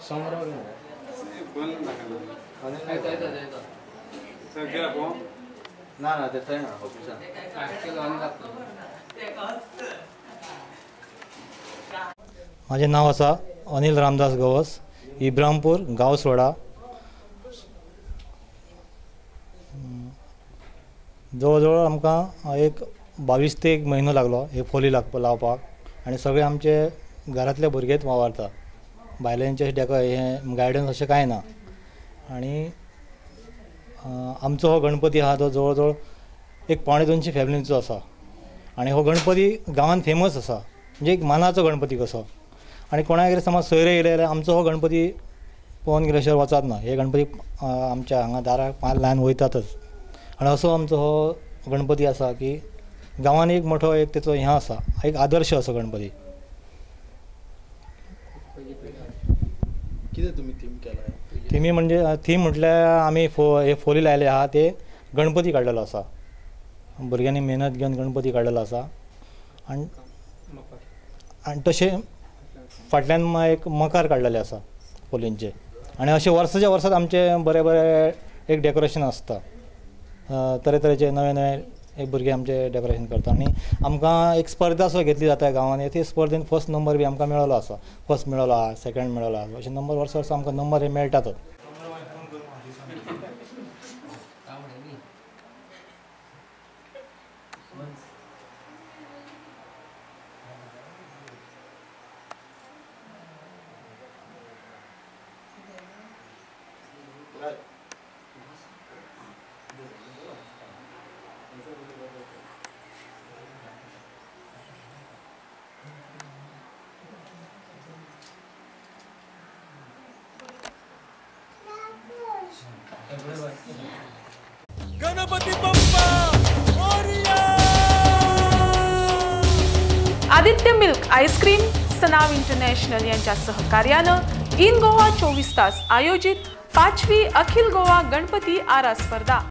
समोर बोल ना सर गेला पो ना ना ते थंय ना ऑफिसान माझे नाव आसा अनिल रामदास गवस, इब्रामपूर गांव सोडा। जवळ जवळ आमकां एक 22 ते 1 म्हयनो लागलो हे फोली लावपाक आनी सगळे आमचे घरांतले भुरगेच वावरता, भायल्यांचे हे गायडन्स अशें कांय ना। आनी आमचो हो गणपती आहा तो जवळ जवळ एक 250 फॅमिलींचो आसा आनी हो गणपती गांवांत फेमस आसा, म्हणजे एक मानाचो गणपती कसो। आनी कोणाक कितें समज सोयरे येयले जाल्यार आमचो हो गणपती पळोवन गेले शिवाय वचत ना। हे गणपती आमच्या हांगा दाराक पांच लायन वयतातच आनी असो आमचो हो गणपती आसा की गांवांत एक मोठो एक तेचो हें आसा, एक आदर्श असो गणपती। कितें तुमी थीम केला? थिमी म्हणजे थीम म्हटल्यार आमी हे फोली लायले आहा ते गणपती काडलेलो आसा, भुरग्यांनी मेहनत घेवन गणपती काडलेलो आसा। आनी तशें फाटल्यान एक मकार काडलेले आसा फोलींचे। आनी अशें वर्साच्या वर्सात आमचे बरे बरे एक डेकोरेशन आसता, तरेतरेचे नवे नवे एक भुरगे आमचे डेकोरेशन करता। आनी आमकां एक स्पर्धा सुद्दां घेतली जाता गांवांनी, ती स्पर्धेन फर्स्ट नंबर बी आमकां मेळ्ळो आसा, फर्स्ट मेळ्ळो आहा, सेकंड मेळ्ळो आहा, अशें नंबर वर्सा वर्सा आमकां नंबर हे मेळटातच। गणपती बाप्पा मोरया! आदित्य मिल्क आईस्क्रीम, सनाव इंटरनॅशनल यांच्या सहकार्यानं इन गोवा 24 तास आयोजित 5वी अखिल गोवा गणपती आरा स्पर्धा